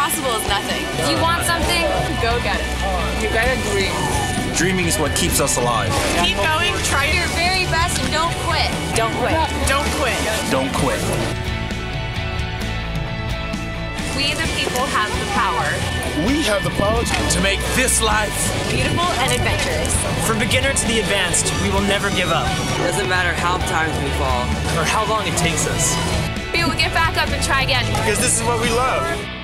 impossible is nothing. If you want something, go get it. You gotta dream. Dreaming is what keeps us alive. Keep going, try Your very best and don't quit. Don't quit. Don't quit. Don't quit. We the people have the power. We have the power To make this life Beautiful and adventurous. From beginner to the advanced, we will never give up. Doesn't matter how times we fall Or how long it takes us. We will get back up and try again. because this is what we love.